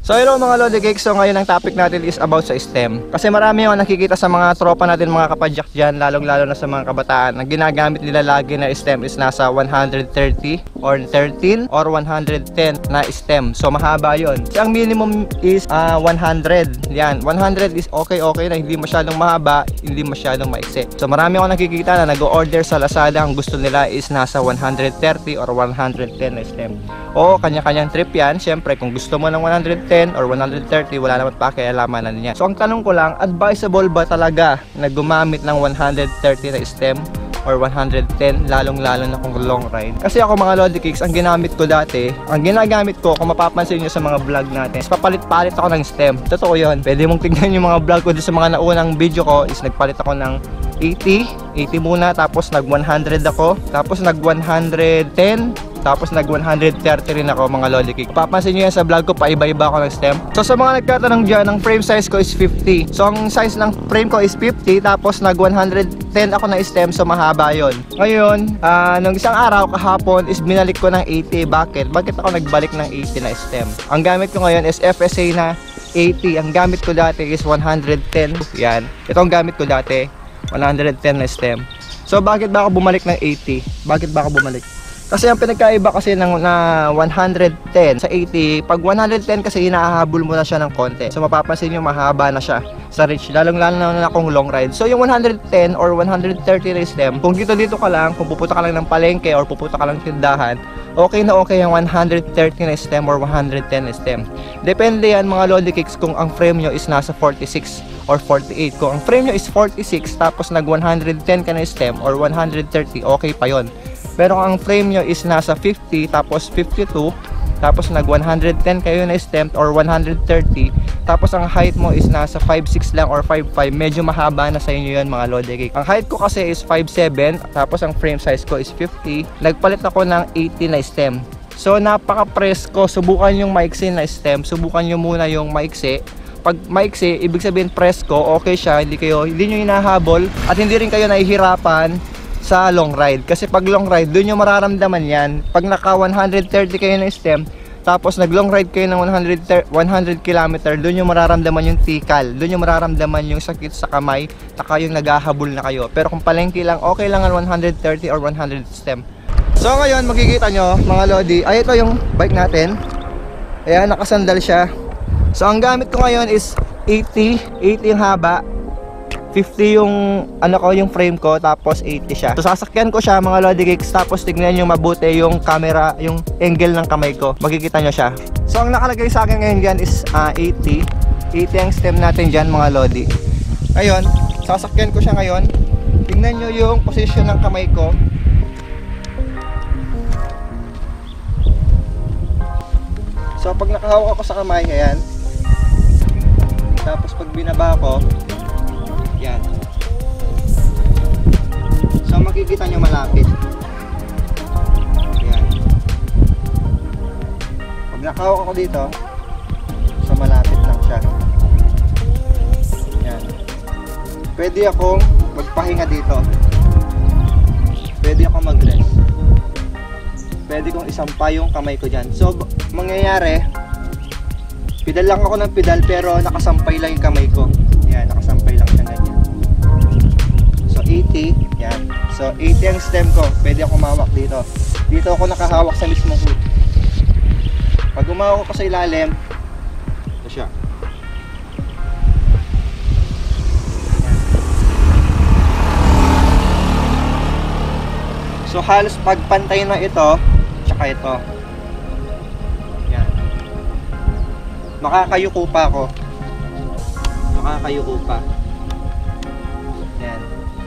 So hello mga Lodi Cakes, so ngayon ang topic natin is about sa stem. Kasi marami yung nakikita sa mga tropa natin, mga kapadyak dyan, lalong-lalo na sa mga kabataan, ang ginagamit nila lagi na stem is nasa 130 or 13 or 110 na stem. So mahaba yon. So ang minimum is 100. Yan, 100 is okay na, hindi masyadong mahaba, hindi masyadong maiksi. So marami ako nakikita na nag-order sa Lazada, ang gusto nila is nasa 130 or 110 na stem. O kanya-kanyang trip yan. Siyempre kung gusto mo ng 110 or 130, wala naman pakialamanan niya. So ang tanong ko lang, advisable ba talaga na gumamit ng 130 na stem or 110, lalong-lalo na kung long ride? Kasi ako mga Lodi Cakes, ang ginamit ko dati, ang ginagamit ko, kung mapapansin nyo sa mga vlog natin, is papalit-palit ako ng stem. Totoo yun. Pwede mong tignan yung mga vlog ko sa mga naunang video ko, is nagpalit ako ng 80 muna, tapos nag 100 ako, tapos nag 110, tapos nag 130 rin ako mga Lodi Cakes. Papansin nyo yan sa vlog ko, paiba-iba ako ng stem. So sa mga nagtatanong dyan, ang frame size ko is 50. So ang size ng frame ko is 50, tapos nag 110 ako ng stem, so mahaba yon. Ngayon, nung isang araw kahapon is binalik ko ng 80. Bakit ako nagbalik ng 80 na stem? Ang gamit ko ngayon is FSA na 80. Ang gamit ko dati is 110. Yan, ito ang gamit ko dati, 110 na stem. So bakit ba ako bumalik ng 80? Bakit ba ako bumalik? Kasi ang pinagkaiba kasi ng 110 sa 80, pag 110 kasi hinahabol mo na siya ng konti. So mapapansin nyo, mahaba na siya sa reach, lalong-lalo na akong long ride. So yung 110 or 130 na stem, kung dito ka lang, kung pupunta ka lang ng palengke or pupunta ka lang tindahan, okay na okay yung 130 na stem or 110 na stem. Depende yan mga Lodi Cakes kung ang frame nyo is nasa 46 or 48. Kung ang frame nyo is 46 tapos nag 110 ka na stem or 130, okay pa yon. Pero kung ang frame nyo is nasa 50 tapos 52 tapos nag 110 kayo na stem or 130, tapos ang height mo is nasa 5'6 lang or 5'5, medyo mahaba na sa inyo yun mga Lodi Cakes. Ang height ko kasi is 5'7 tapos ang frame size ko is 50. Nagpalit ako ng 80 na stem. So napaka-presko, subukan yung maiksi na stem, subukan nyo muna yung maiksi. Pag maiksi, ibig sabihin presko, okay siya, hindi nyo hinahabol at hindi rin kayo nahihirapan sa long ride. Kasi pag long ride, doon nyo mararamdaman yan. Pag naka 130 kayo ng stem, tapos nag long ride kayo ng 100 km, doon nyo mararamdaman yung tikal, doon nyo mararamdaman yung sakit sa kamay, taka yung naghahabol na kayo. Pero kung palengke lang, okay lang ang 130 or 100 stem. So ngayon, makikita nyo mga Lodi, ay ito yung bike natin. Ayan, nakasandal siya. So ang gamit ko ngayon is 80 yung haba, 50 yung yung frame ko, tapos 80 siya. So sasakyan ko siya mga Lodi Cakes, tapos tignan nyo mabuti yung camera, yung angle ng kamay ko, makikita nyo siya. So ang nakalagay sa akin ngayon dyan is 80 ang stem natin dyan mga Lodi. Ngayon, sasakyan ko siya ngayon. Tignan nyo yung position ng kamay ko. So pag nakahawak ako sa kamay, ayan, tapos pag binaba ko, yan. So makikita nyo malapit. Yan. Pag nakahawak ako dito, so malapit lang siya. Yan. Pwede akong magpahinga dito. Pwede akong mag-rest. Pwede kong isampa yung kamay ko dyan. So mangyayari, pedal lang ako ng pedal pero nakasampay lang yung kamay ko. Yan, nakasampay lang siya ganyan. So 80, yan. So 80 ang stem ko, pwede ako humawak dito. Dito ako nakahawak sa mismong hood. Pag humawak ko sa ilalim, ito siya. So halos pagpantay na ito, tsaka ito. Yan. Makakayuko pa ako. Makakayuko pa. Yan.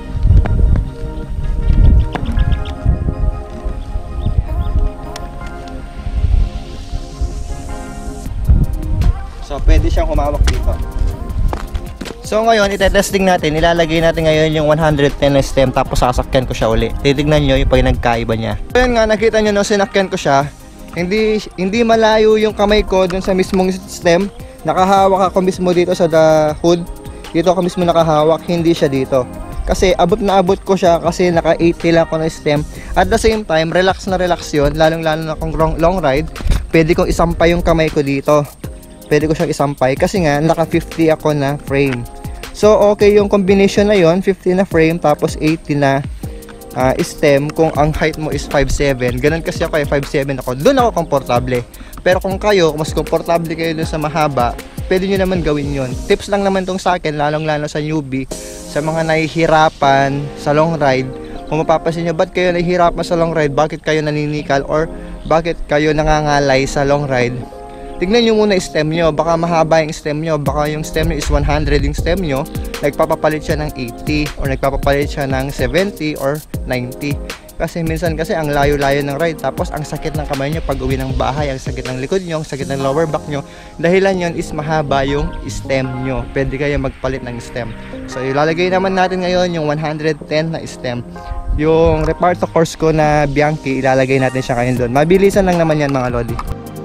So pwede siyang humawak dito. So ngayon, itetesting natin, ilalagay natin ngayon yung 110 na stem, tapos sasakyan ko siya uli. Titignan nyo yung pag nagkaiba niya. So yun nga, nakita nyo nung sinakyan ko siya, hindi malayo yung kamay ko dun sa mismong stem. Nakahawak ako mismo dito sa hood. Dito ako mismo nakahawak, hindi siya dito. Kasi abot na abot ko siya kasi naka 80 lang ako ng stem. At the same time, relax na relax yun, lalong lalo na kung long ride. Pwede kong isampa yung kamay ko dito. pwede ko siyang isampay kasi nga naka 50 ako na frame. So okay yung combination na yon, 50 na frame tapos 80 na stem kung ang height mo is 5'7". Ganun kasi ako 5'7" ako. Doon ako komportable. Pero kung kayo, mas komportable kayo dun sa mahaba, pwede nyo naman gawin yon. Tips lang naman tong sa akin, lalong-lalo sa newbie, sa mga nahihirapan sa long ride. Kung mapapansin nyo, ba't kayo nahihirapan sa long ride? Bakit kayo naninikal? Or bakit kayo nangangalay sa long ride? Tignan nyo muna yung stem nyo. Baka mahaba yung stem nyo. Baka yung stem nyo is 100 yung stem nyo. Nagpapapalit siya ng 80 or nagpapapalit siya ng 70 or 90. Kasi minsan kasi ang layo-layo ng ride. Tapos ang sakit ng kamay nyo pag uwi ng bahay. Ang sakit ng likod nyo. Ang sakit ng lower back nyo. Dahilan yon is mahaba yung stem nyo. Pwede kayo magpalit ng stem. So ilalagay naman natin ngayon yung 110 na stem. Yung reparto course ko na Bianchi, ilalagay natin siya ngayon doon. Mabilisan lang naman yan mga lodi.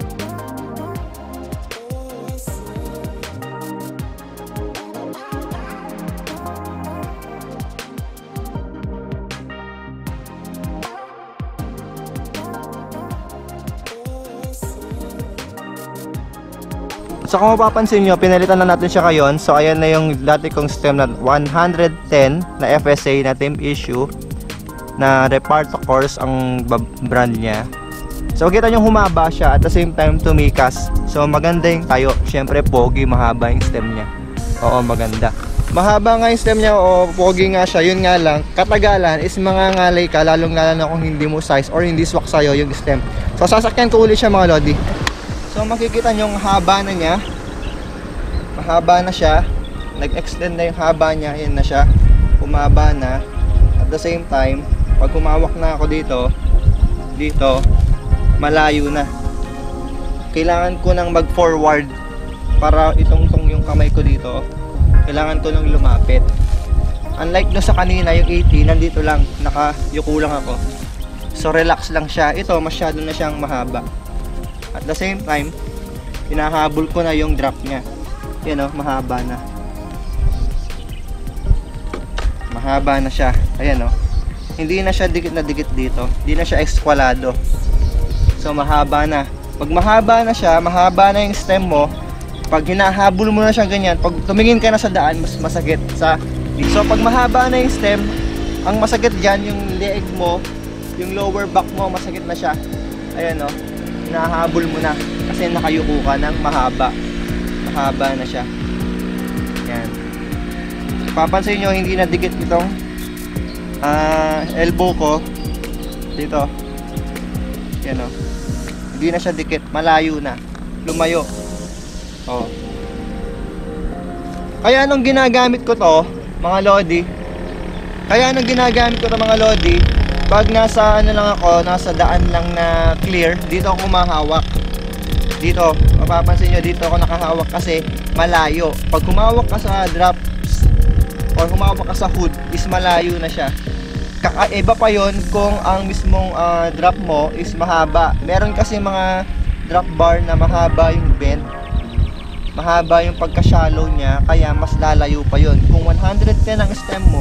So kung mapapansin nyo, pinalitan na natin siya ngayon. So ayan na yung dati kong stem na 110 na FSA na team issue na Reparto course ang brand niya. So kita nyo humaba siya at the same time tumikas. So maganda yung tayo. Syempre pogi, mahaba yung stem niya. Oo, maganda. Mahaba nga yung stem niya, o pogi nga siya. Yun nga lang, katagalan is mangangalay ka, lalong lalo na kung hindi mo size or hindi swak sa'yo yung stem. So sasakyan ko ulit siya mga lodi. So makikita nyo yung haba na niya. Mahaba na siya. Nag-extend na yung haba niya. Ayan na siya. Humaba na. At the same time, pag humawak na ako dito, malayo na. Kailangan ko nang mag-forward para itong yung kamay ko dito. Kailangan ko nang lumapit. Unlike no sa kanina, yung 80, nandito lang. Nakayuko lang ako. So relax lang siya. Ito, masyado na siyang mahaba. At the same time, hinahabol ko na yung drop niya. Yan o, mahaba na. Mahaba na siya. Ayan o. Hindi na siya dikit na dikit dito. Hindi na siya eskwalado. So mahaba na. Pag mahaba na siya, mahaba na yung stem mo. Pag hinahabol mo na siya ganyan, pag tumingin ka na sa daan, mas masakit sa... So pag mahaba na yung stem, ang masakit dyan, yung leeg mo, yung lower back mo, masakit na siya. Ayan o. Hinahabol mo na kasi nakayuko ka ng mahaba na siya. Yan. Papansin nyo, hindi na dikit itong elbow ko dito. Yan o. Hindi na siya dikit, malayo na, lumayo. Oh. Kaya anong ginagamit ko to mga lodi, mga lodi, pag nasa ano lang ako, nasa daan lang na clear, dito ako humahawak. Dito, mapapansin nyo, dito ako nakahawak kasi malayo. Pag humawak ka sa drops or humawak ka sa hood, is malayo na siya. Kakaiba pa yon kung ang mismong drop mo is mahaba. Meron kasi mga drop bar na mahaba yung bend, mahaba yung pagka-shallow niya, kaya mas lalayo pa yon. Kung 110 ang stem mo,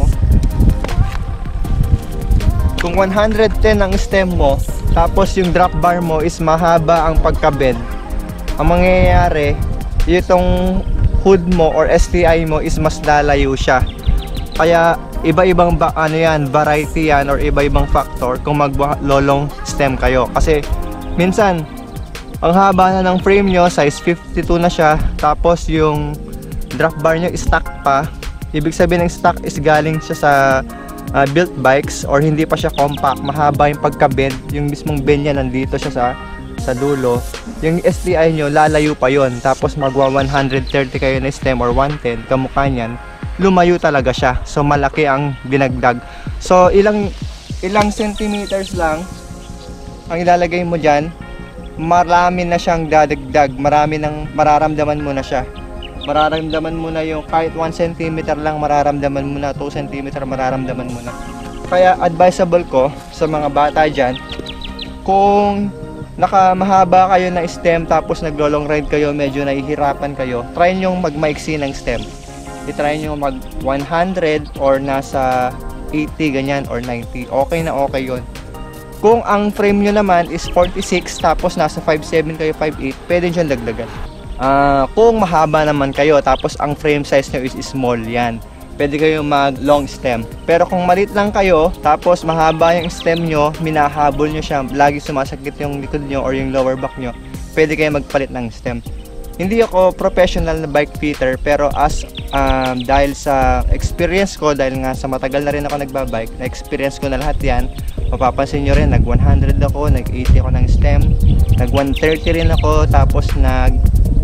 tapos yung drop bar mo is mahaba ang pagka-bend, ang mangyayari, itong hood mo or STI mo is mas lalayo siya. Kaya iba-ibang variety yan or iba-ibang factor kung mag-lolong stem kayo. Kasi minsan, ang haba na ng frame nyo, size 52 na siya, tapos yung drop bar nyo is stock pa. Ibig sabihin ng stock is galing siya sa built bikes or hindi pa siya compact, mahaba yung pagka-bend, yung mismong bend niya nandito siya sa dulo. Yung STI nyo, lalayo pa yon. Tapos magwa 130 kayo na stem or 110, kamukha niyan, lumayo talaga siya. So malaki ang binagdag. So ilang centimeters lang ang ilalagay mo dyan, marami na siyang dadagdag, marami nang mararamdaman mo na siya. Mararamdaman mo na yung kahit 1 cm lang, mararamdaman mo na 2 cm, mararamdaman mo na. Kaya advisable ko sa mga bata dyan, kung nakamahaba kayo na stem tapos naglo-long ride kayo, medyo nahihirapan kayo, try nyo magmaiksi ng stem. I-try nyo mag 100 or nasa 80 ganyan or 90. Okay na okay yon. Kung ang frame nyo naman is 46 tapos nasa 5'7 kayo, 5'8, pwede nyo dagdagan. Kung mahaba naman kayo tapos ang frame size nyo is small, yan, pwede kayo mag long stem. Pero kung maliit lang kayo tapos mahaba yung stem nyo, minahabol nyo siya, lagi sumasakit yung likod nyo or yung lower back nyo, pwede kayo magpalit ng stem. Hindi ako professional na bike fitter, pero dahil sa experience ko, dahil nga sa matagal na rin ako nagbabike, na experience ko na lahat yan, mapapansin nyo rin, nag 100 ako, nag 80 ako ng stem, nag 130 rin ako, tapos nag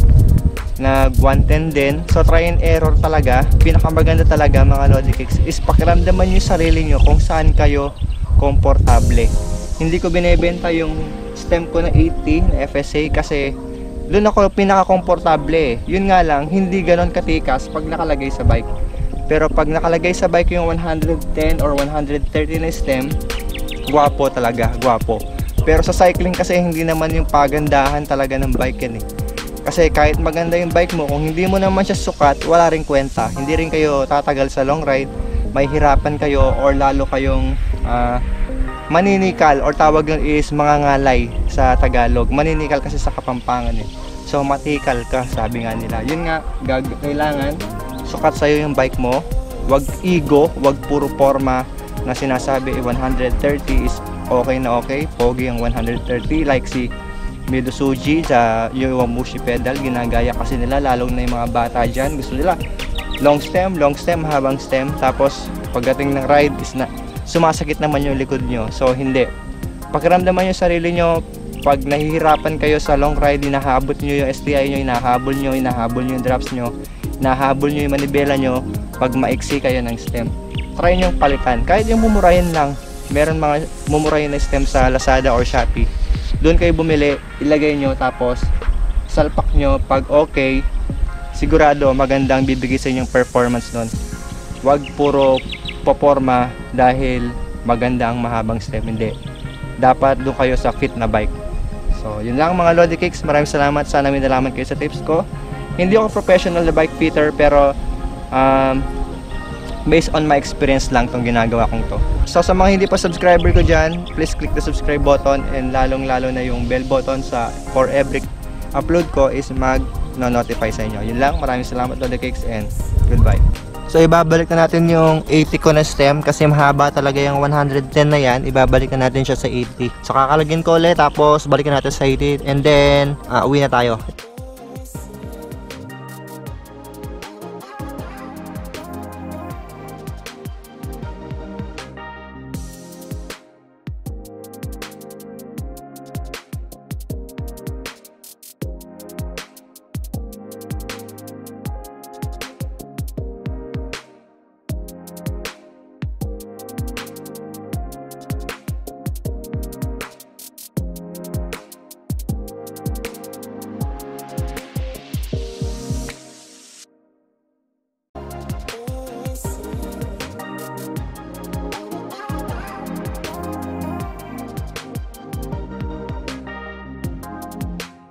110 din. So try and error talaga. Pinakamaganda talaga mga Lodi Kicks is pakiramdaman nyo yung sarili nyo kung saan kayo komportable. Hindi ko binebenta yung stem ko na 80 na FSA kasi doon ako pinaka-komportable. Yun nga lang, hindi ganon katikas pag nakalagay sa bike. Pero pag nakalagay sa bike yung 110 or 130 na stem, gwapo talaga, gwapo. Pero sa cycling kasi hindi naman yung pagandahan talaga ng bike yan eh. Kasi kahit maganda yung bike mo, kung hindi mo naman siya sukat, wala rin kwenta. Hindi rin kayo tatagal sa long ride, may hirapan kayo or lalo kayong maninikal, or tawag yun is mangangalay sa Tagalog. Maninikal kasi sa Kapampangan eh. So matikal ka, sabi nga nila. Yun nga, kailangan sukat sa'yo yung bike mo. Wag ego, wag puro forma na sinasabi 130 is okay na okay. Pogi ang 130 like si Midosuji sa Yowamushi pedal, ginagaya kasi nila, lalong na yung mga bata dyan, gusto nila long stem, habang stem, tapos pagdating ng ride is na sumasakit naman yung likod nyo. So hindi, pakiramdaman yung sarili nyo. Pag nahihirapan kayo sa long ride, hinahabol nyo yung STI nyo, hinahabol nyo yung drops nyo, hinahabol nyo yung manibela nyo, pag maiksi kayo ng stem, try nyo palitan, kahit yung mumurahin lang. Meron mga mumurahin na stem sa Lazada or Shopee, doon kayo bumili, ilagay nyo, tapos salpak nyo. Pag okay, sigurado magandang bibigay sa inyong performance nun. Wag puro poporma dahil maganda ang mahabang stem, hindi. Dapat doon kayo sa fit na bike. So yun lang mga Lodi Kicks, maraming salamat, sana may nalaman kayo sa tips ko. Hindi ako professional na bike fitter, pero based on my experience lang tong ginagawa kong to. So sa mga hindi pa subscriber ko dyan, please click the subscribe button, and lalong lalo na yung bell button for every upload ko is mag-notify sa inyo. Yun lang, maraming salamat Lodi Kicks, and goodbye. So ibabalik na natin yung 80 ko na stem kasi mahaba talaga yung 110 na yan. Ibabalik na natin siya sa 80. So kakalagin ko ulit, tapos balikan natin sa 80, and then uwi na tayo.